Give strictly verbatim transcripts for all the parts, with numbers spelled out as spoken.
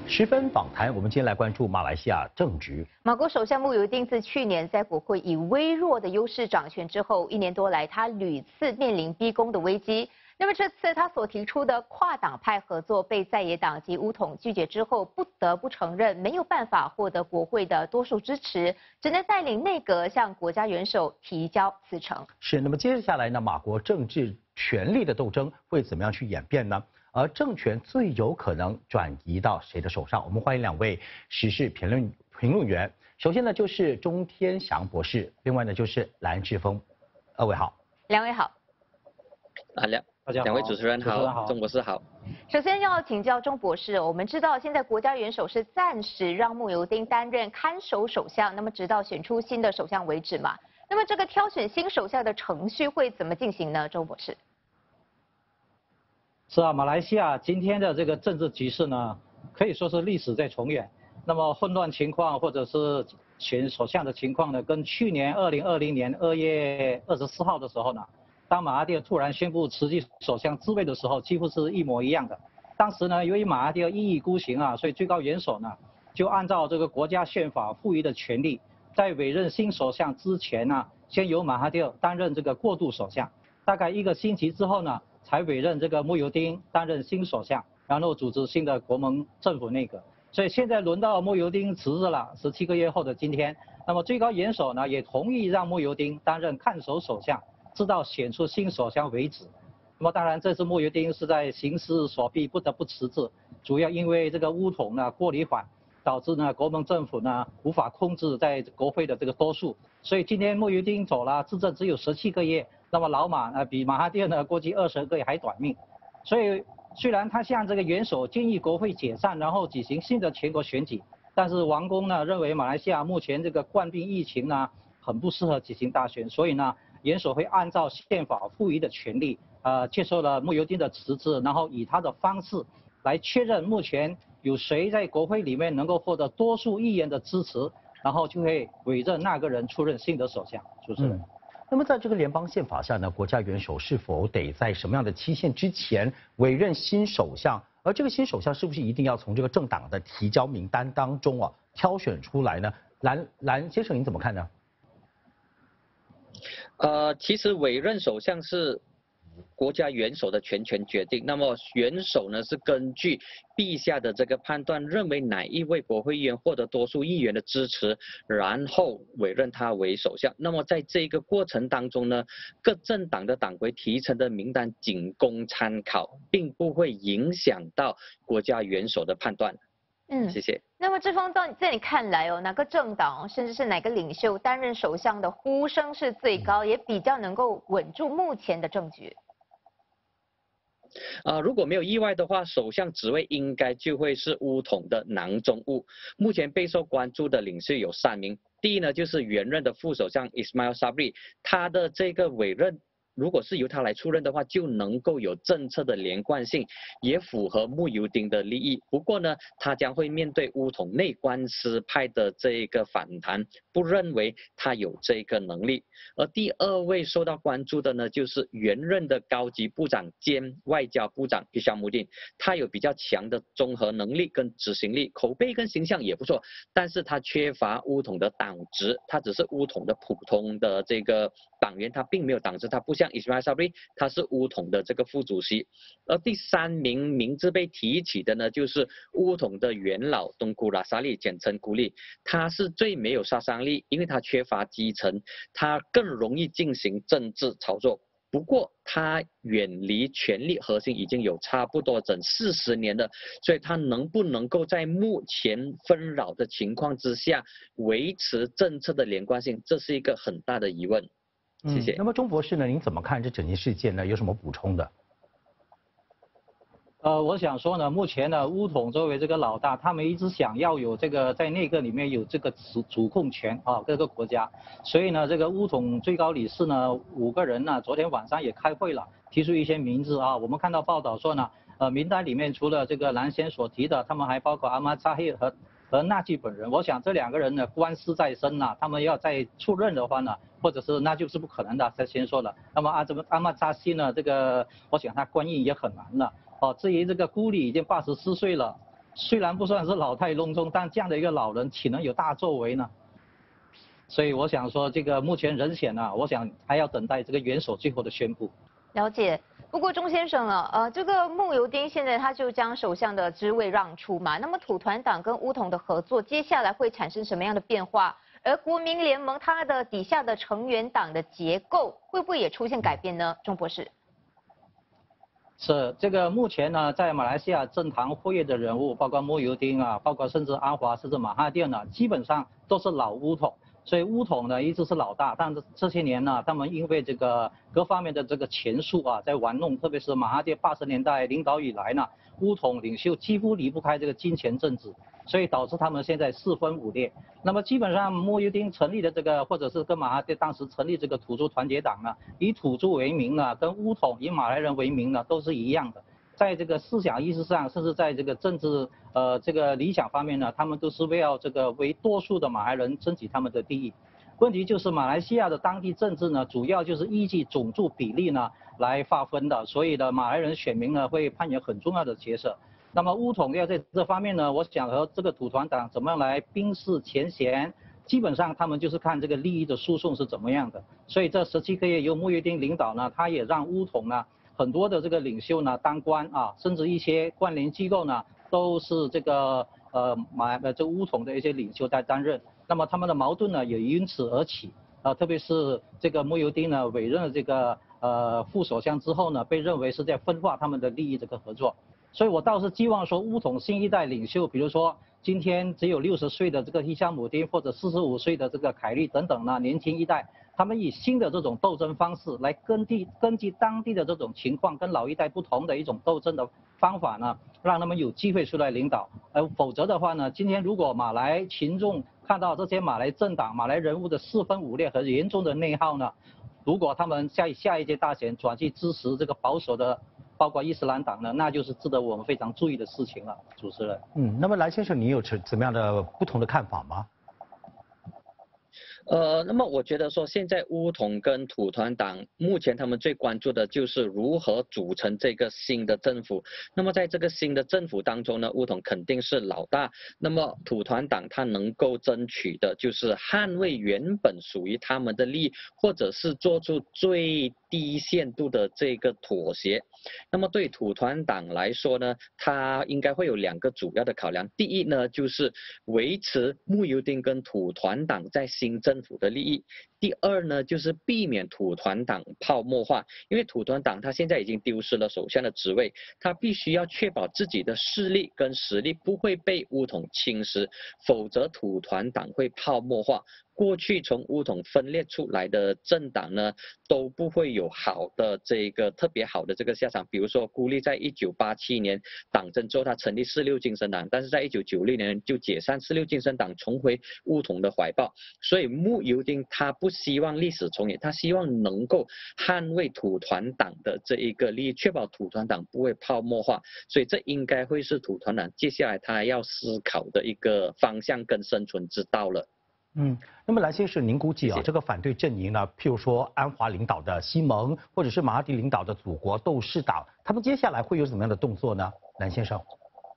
十分访谈，我们今天来关注马来西亚政局。 马国首相慕尤丁自去年在国会以微弱的优势掌权之后，一年多来他屡次面临逼宫的危机。那么这次他所提出的跨党派合作被在野党及巫统拒绝之后，不得不承认没有办法获得国会的多数支持，只能带领内阁向国家元首提交辞呈。 是，那么接下来呢，马国政治权力的斗争会怎么样去演变呢？而政权最有可能转移到谁的手上？我们欢迎两位时事评论评论员。首先呢，就是钟天祥博士，另外呢就是蓝志峰。二位好。 两位好。 啊，两两位主持人好，钟博士好。 首先要请教钟博士，我们知道现在国家元首是暂时让慕尤丁担任看守首相，那么直到选出新的首相为止嘛？那么这个挑选新首相的程序会怎么进行呢？钟博士。 是啊，马来西亚今天的这个政治局势呢，可以说是历史在重演。那么混乱情况或者是选首相的情况呢，跟去年二零二零年二月二十四号的时候呢，当马哈蒂尔突然宣布辞去首相之位的时候，几乎是一模一样的。当时呢，由于马哈蒂尔一意孤行啊，所以最高元首呢就按照这个国家宪法赋予的权利，在委任新首相之前呢，先由马哈蒂尔担任这个过渡首相。大概一个星期之后呢，才委任这个慕尤丁担任新首相，然后组织新的国盟政府内阁。所以现在轮到慕尤丁辞职了，十七个月后的今天，那么最高元首呢也同意让慕尤丁担任看守首相，直到选出新首相为止。那么当然，这次慕尤丁是在形势所逼不得不辞职，主要因为这个巫统呢过于缓，导致呢国盟政府呢无法控制在国会的这个多数。所以今天慕尤丁走了，执政只有十七个月。那么老马呢，比马哈蒂尔呢估计二十个月还短命，所以虽然他向这个元首建议国会解散，然后举行新的全国选举，但是王公呢认为马来西亚目前这个冠病疫情呢很不适合举行大选，所以呢元首会按照宪法赋予的权利，呃接受了慕尤丁的辞职，然后以他的方式来确认目前有谁在国会里面能够获得多数议员的支持，然后就会委任那个人出任新的首相。主持人。嗯那么在这个联邦宪法下呢，国家元首是否得在什么样的期限之前委任新首相？而这个新首相是不是一定要从这个政党的提交名单当中啊挑选出来呢？蓝蓝先生您怎么看呢？ 呃，其实委任首相是国家元首的全权决定，那么元首呢是根据陛下的这个判断，认为哪一位国会议员获得多数议员的支持，然后委任他为首相。那么在这个过程当中呢，各政党的党魁提成的名单仅供参考，并不会影响到国家元首的判断。嗯，谢谢。 那么志峰，在在你看来哦，哪个政党甚至是哪个领袖担任首相的呼声是最高，也比较能够稳住目前的政局？ 呃，如果没有意外的话，首相职位应该就会是巫统的囊中物。目前备受关注的领袖有三名，第一呢就是原任的副首相 Ismail Sabri， 他的这个委任如果是由他来出任的话，就能够有政策的连贯性，也符合慕尤丁的利益。不过呢，他将会面对巫统内官司派的这个反弹，不认为他有这个能力。而第二位受到关注的呢，就是原任的高级部长兼外交部长Hishamuddin，他有比较强的综合能力跟执行力，口碑跟形象也不错，但是他缺乏巫统的党职，他只是巫统的普通的这个党员，他并没有党职，他不像Ismail Sabri， 他是巫统的这个副主席。而第三名名字被提起的呢，就是巫统的元老东古拉沙利，简称古利，他是最没有杀伤力，因为他缺乏基层，他更容易进行政治操作。不过他远离权力核心已经有差不多整四十年了，所以他能不能够在目前纷扰的情况之下维持政策的连贯性，这是一个很大的疑问。谢谢。 嗯、那么钟博士呢，您怎么看这整件事件呢？有什么补充的？ 呃，我想说呢，目前呢，巫统作为这个老大，他们一直想要有这个在内阁里面有这个主主控权啊，各个国家。所以呢，这个巫统最高理事呢，五个人呢，昨天晚上也开会了，提出一些名字啊。我们看到报道说呢，呃，名单里面除了这个蓝先所提的，他们还包括阿马扎希和和纳吉本人。我想这两个人呢，官司在身呐、啊，他们要再出任的话呢，或者是那就是不可能的。他先说了，那么阿这么阿马扎希呢，这个我想他官运也很难了。哦，至于这个孤里已经八十四岁了， 虽然不算是老态龙钟，但这样的一个老人岂能有大作为呢？所以我想说，这个目前人选呢，我想还要等待这个元首最后的宣布。 了解。不过钟先生呢，呃，这个慕尤丁现在他就将首相的职位让出嘛，那么土团党跟巫统的合作，接下来会产生什么样的变化？而国民联盟它的底下的成员党的结构会不会也出现改变呢？钟博士。 是这个目前呢，在马来西亚政坛活跃的人物，包括慕尤丁啊，包括甚至安华，甚至马哈蒂呢，基本上都是老巫统。所以巫统呢一直是老大，但是这些年呢，他们因为这个各方面的这个钱术啊，在玩弄，特别是马哈蒂八十年代领导以来呢，巫统领袖几乎离不开这个金钱政治，所以导致他们现在四分五裂。那么基本上慕尤丁成立的这个，或者是跟马哈蒂当时成立这个土著团结党呢，以土著为名呢，跟巫统以马来人为名呢，都是一样的。在这个思想意识上，甚至在这个政治呃这个理想方面呢，他们都是为了这个为多数的马来人争取他们的利益。问题就是马来西亚的当地政治呢，主要就是依据种族比例呢来划分的，所以呢，马来人选民呢会扮演很重要的角色。那么巫统要在这方面呢，我想和这个土团党怎么样来冰释前嫌，基本上他们就是看这个利益的输送是怎么样的。所以这十七个月由慕尤丁领导呢，他也让巫统呢。很多的这个领袖呢当官啊，甚至一些关联机构呢都是这个呃马呃这巫统的一些领袖在担任。那么他们的矛盾呢也因此而起啊，特别是这个慕尤丁呢委任了这个呃副首相之后呢，被认为是在分化他们的利益这个合作。所以我倒是希望说巫统新一代领袖，比如说今天只有六十岁的这个伊夏姆丁，或者四十五岁的这个凯利等等呢，年轻一代。他们以新的这种斗争方式来根据根据当地的这种情况，跟老一代不同的一种斗争的方法呢，让他们有机会出来领导。而否则的话呢，今天如果马来群众看到这些马来政党、马来人物的四分五裂和严重的内耗呢，如果他们下下一届大选转去支持这个保守的，包括伊斯兰党呢，那就是值得我们非常注意的事情了。主持人， 嗯，那么蓝先生，你有怎么样的不同的看法吗？ 呃，那么我觉得说，现在巫统跟土团党目前他们最关注的就是如何组成这个新的政府。那么在这个新的政府当中呢，巫统肯定是老大。那么土团党他能够争取的就是捍卫原本属于他们的利益，或者是做出最低限度的这个妥协。那么对土团党来说呢，它应该会有两个主要的考量。第一呢，就是维持慕尤丁跟土团党在新政府的利益。第二呢，就是避免土团党泡沫化，因为土团党他现在已经丢失了首相的职位，他必须要确保自己的势力跟实力不会被巫统侵蚀，否则土团党会泡沫化。过去从巫统分裂出来的政党呢，都不会有好的这个特别好的这个下场。比如说孤立在一九八七年党争之后，他成立四六精神党，但是在一九九六年就解散四六精神党，重回巫统的怀抱。所以慕尤丁他不希望历史重演，他希望能够捍卫土团党的这一个利益，确保土团党不会泡沫化。所以这应该会是土团党接下来他要思考的一个方向跟生存之道了。 嗯，那么蓝先生，您估计啊， 谢谢这个反对阵营呢，譬如说安华领导的西盟，或者是马哈蒂领导的祖国斗士党，他们接下来会有怎么样的动作呢？蓝先生。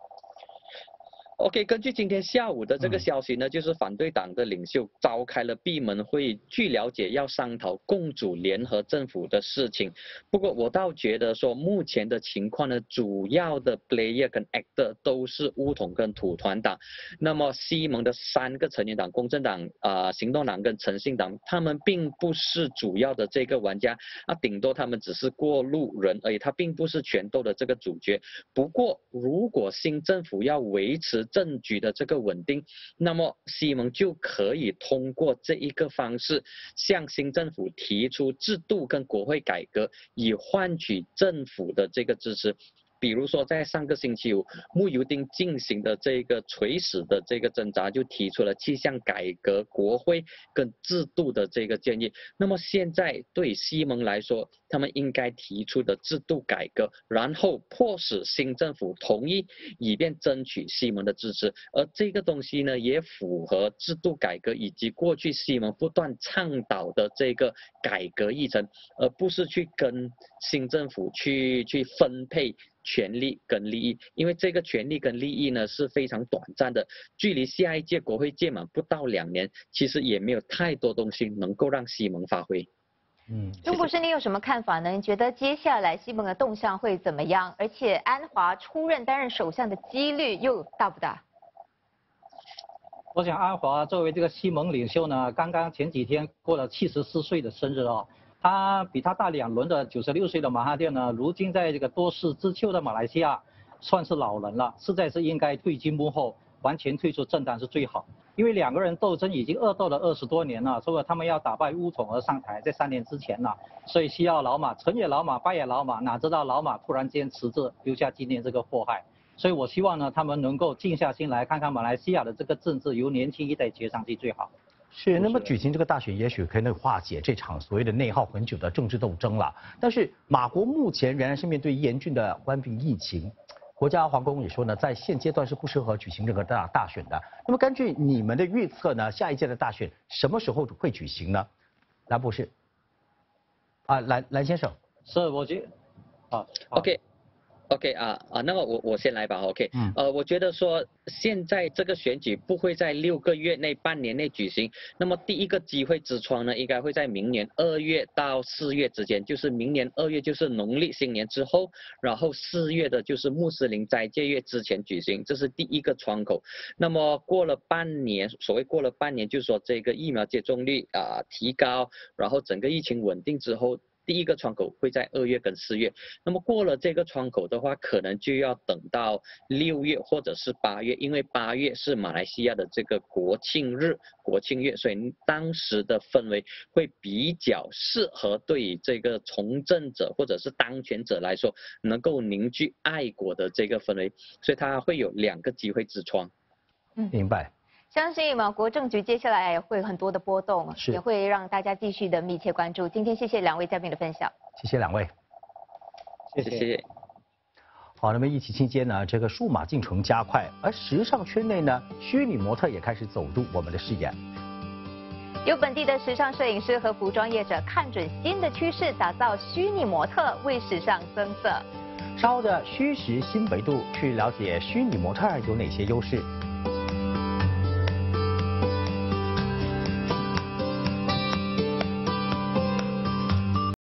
OK， 根据今天下午的这个消息呢，嗯、就是反对党的领袖召开了闭门会议，据了解要商讨共组联合政府的事情。不过我倒觉得说，目前的情况呢，主要的 player 跟 actor 都是巫统跟土团党。那么西盟的三个成员党，公正党、啊、呃、行动党跟诚信党，他们并不是主要的这个玩家，啊，顶多他们只是过路人而已，他并不是权斗的这个主角。不过，如果新政府要维持政局的这个稳定，那么西盟就可以通过这一个方式向新政府提出制度跟国会改革，以换取政府的这个支持。比如说，在上个星期五，慕尤丁进行的这个垂死的这个挣扎，就提出了七项改革国会跟制度的这个建议。那么现在对西盟来说，他们应该提出的制度改革，然后迫使新政府同意，以便争取西盟的支持。而这个东西呢，也符合制度改革以及过去西盟不断倡导的这个改革议程，而不是去跟新政府去去分配权利跟利益，因为这个权利跟利益呢是非常短暂的，距离下一届国会届满不到两年，其实也没有太多东西能够让西蒙发挥。 嗯，钟博士，你有什么看法呢？你觉得接下来西蒙的动向会怎么样？而且安华出任担任首相的几率又大不大？ 我想安华作为这个西蒙领袖呢，刚刚前几天过了七十四岁的生日哦。他比他大两轮的九十六岁的马哈蒂呢，如今在这个多事之秋的马来西亚算是老人了，实在是应该退居幕后，完全退出政坛是最好。因为两个人斗争已经恶斗了二十多年了，所以他们要打败巫统而上台，在三年之前呢，所以需要老马，成也老马，败也老马，哪知道老马突然间辞职，留下今天这个祸害。所以我希望呢，他们能够静下心来看看马来西亚的这个政治由年轻一代接上去最好。 是，那么举行这个大选，也许可以化解这场所谓的内耗很久的政治斗争了。但是马国目前仍然是面对严峻的冠病疫情，国家皇宫也说呢，在现阶段是不适合举行任何大大选的。那么根据你们的预测呢，下一届的大选什么时候会举行呢？蓝博士，啊，蓝蓝先生， 是，我觉得，啊 ，OK。OK 啊啊，那么我我先来吧 ，OK，嗯，呃，我觉得说现在这个选举不会在六个月内、半年内举行，那么第一个机会之窗呢，应该会在明年二月到四月之间，就是明年二月就是农历新年之后，然后四月的就是穆斯林斋戒月之前举行，这是第一个窗口。那么过了半年，所谓过了半年，就是说这个疫苗接种率啊、呃、提高，然后整个疫情稳定之后。第一个窗口会在二月跟四月，那么过了这个窗口的话，可能就要等到六月或者是八月，因为八月是马来西亚的这个国庆日、国庆月，所以当时的氛围会比较适合对于这个从政者或者是当权者来说，能够凝聚爱国的这个氛围，所以它会有两个机会之窗。 嗯，明白。 相信马国政局接下来会有很多的波动，也会让大家继续的密切关注。今天谢谢两位嘉宾的分享， 谢谢两位， 谢谢。 好，那么疫情期间呢，这个数码进程加快，而时尚圈内呢，虚拟模特也开始走入我们的视野。 有本地的时尚摄影师和服装业者看准新的趋势，打造虚拟模特，为时尚增色。 稍后的虚实新维度，去了解虚拟模特有哪些优势。